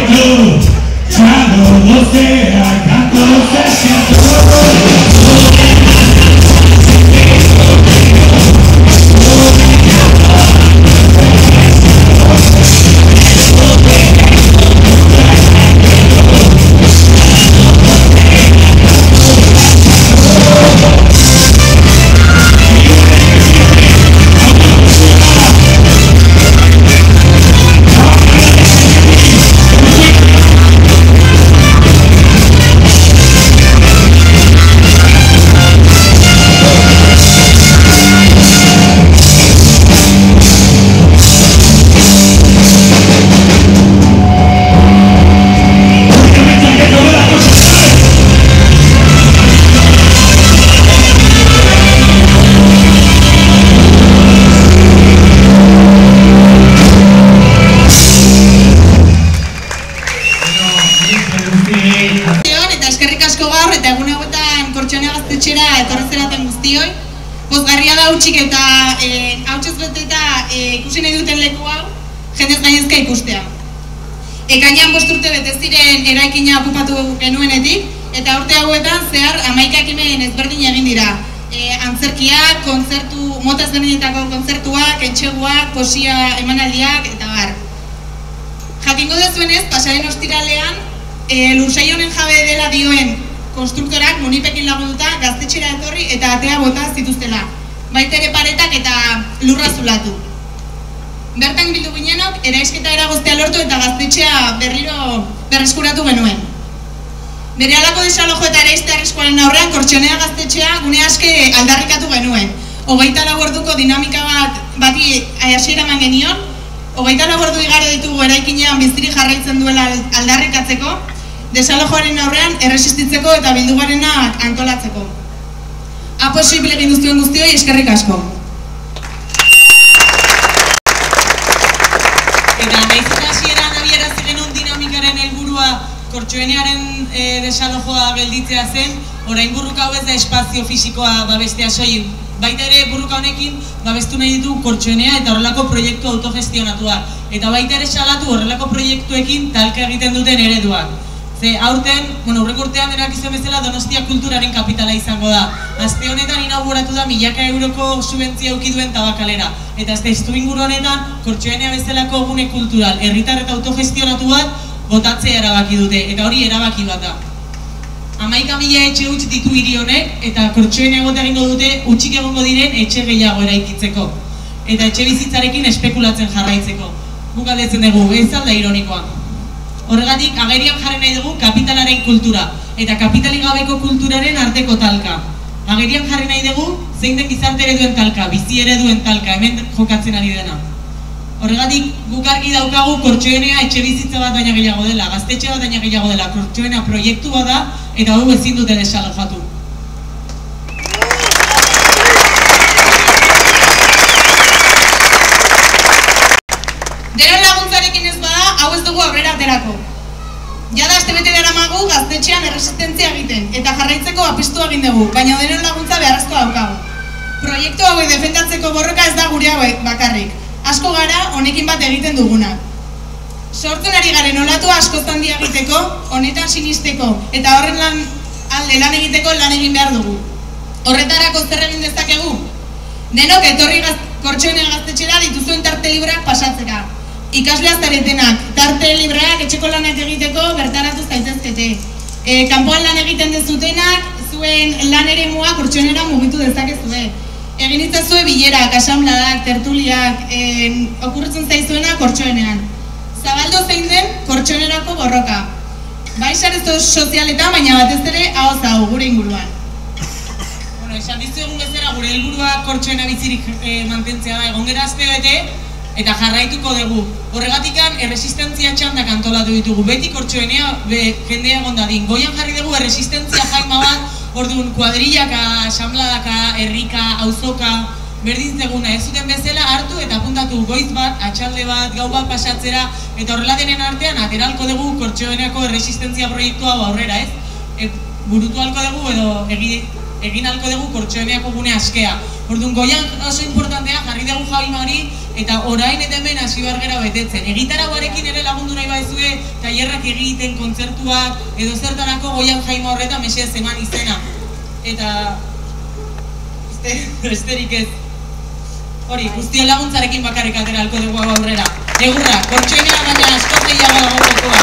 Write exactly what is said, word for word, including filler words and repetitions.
proyecto, ya no lo sea, canto se siento. Pozgarria da hutsik eta hautsez bete eta ikusi nahi duten leku hau jendez gainezka ikustea. Ekainean bost urte bete ziren eraikina okupatu genuenetik eta urte hauetan zehar hamaika ekimen ezberdin egin dira. Antzerkiak, kontzertu, mota ezberdinetako kontzertuak, entseguak, poesia emanaldiak eta bar. Jakingo dezuenez, pasaren ostiralean lursail honen jabe dela dioen konstruktorak Monipekin lagunduta gaztetxera etorri eta atea bota zituztela, baita ere paretak eta lurra zulatu. Bertan bildu ginenok, eraisketa eragoztea lortu eta gaztetxea berriro berreskuratu genuen. Bere halako desalojo eta eraiste arriskuaren aurrean Kortxonea gaztetxea gune aske aldarrikatu genuen. Hogeita lau orduko dinamika bat bati hasiera eman genion, hogeita lau ordu igaro ditugu eraikinean bizirik jarraitzen duela aldarrikatzeko, desalojoaren aurrean erresistitzeko eta bildugarenak antolatzeko. Ha posible egin duzuen guztioi eskerrik asko. Eta nahiz eta hasieran abiarazi genuen dinamikaren helburua Kortxoenearen desalojoa gelditzea zen, orain burruka hau ez da espazio fisikoa babestea soilik. Baita ere burruka honekin babestu nahi ditu Kortxoenea eta horrelako proiektu autogestionatuak. Eta baita ere salatu horrelako proiektuekin talka egiten duten ereduak. Ze aurten, bueno, aurreko urtean erakizuen bezala Donostia kulturaren kapitala izango da. Aste honetan inauguratu da milaka euroko subentzia eduki duen tabakalera. Eta ez testu inguru honetan, Kortxoenea bezalako gune kultural, herritar eta autogestionatu bat botatzea erabaki dute, eta hori erabaki bat da. Hamaika mila etxe huts ditu hiri honek, eta Kortxoenea egote egingo dute hutsik egongo diren etxe gehiago eraikitzeko. Eta etxe bizitzarekin espekulatzen jarraitzeko. Guk galdetzen dugu, ez alda ironikoa. Horregatik, agerian jarri nahi dugu kapitalaren kultura, eta kapitalik gabeko kulturaren arteko talka. Agerian jarri nahi dugu, zein den gizarte ereduen talka, bizi ereduen talka, hemen jokatzen ari dena. Horregatik, guk argi daukagu Kortxoenea etxe bizitza bat baina gehiago dela, gaztetxe bat baina gehiago dela, Kortxoenea proiektu bat da, eta hau ezin dute desalojatu. Denon laguntzarekin ez bada, hau ez dugu aurrera aterako. Jada astebete daramagu gaztetxean erresistentzia egiten, eta jarraitzeko apistu egin dugu, baina denon laguntza beharrezkoa daukagu. Proiektu hauek defendatzeko borroka ez da gure hauek bakarrik. Asko gara honekin bat egiten dugunak. Sortzen ari garen olatu asko handia egiteko, honetan sinisteko, eta horren lan alde lan egiteko lan egin behar dugu. Horretarako zer egin dezakegu? Denok etorri Kortxoenea gaztetxera dituzuen tarte libreak pasatzera. Ikaslea zaretenak, tarte libreak etxeko lanak egiteko bertaratu zaitezkete. Kanpoan lan egiten dezutenak, zuen lan eremua Kortxoenera mugitu dezakezue. Egin itzazue bilerak, asanbladak, tertuliak, okurritzen zaizuena Kortxoenean. Zabaldo zein den Kortxoenerako borroka. Bai sare sozialetan, baina batez ere ahoz hau gure inguruan. Bueno, esan dizu egun bezala gure helburua Kortxoena bizirik mantentzea da, egon gera aste bete eta jarraituko dugu. Horregatikan erresistentzia txandak antolatu ditugu. Beti Kortxoenea jendea egon dadin. Goian jarri dugu erresistentzia jaima bat, orduan kuadrillaka, asanbladaka, herrika, auzoka, berdin zeguna ez zuten bezala hartu eta apuntatu goiz bat, atxalde bat, gau bat pasatzera, eta horrela denen artean ateralko dugu Kortxoeneko erresistentzia proiektua aurrera, ez? Burutu alko dugu edo egin alko dugu Kortxoeneko gune askea. Orduan, goian oso importantea jarri dugu jaima hori eta orain eta hemen hasi behar gera betetzen. Egitarauarekin ere lagundu nahi baizue, eta tailerrak egiten, kontzertuak, edo zertarako Goian Jaime horretan mesedez eman izena. Eta... besterik ez. Hori, guztion laguntzarekin bakarrik ateralko dugu aurrera. Egurra, kortxoinera baina askoz gehiago dago jokoa.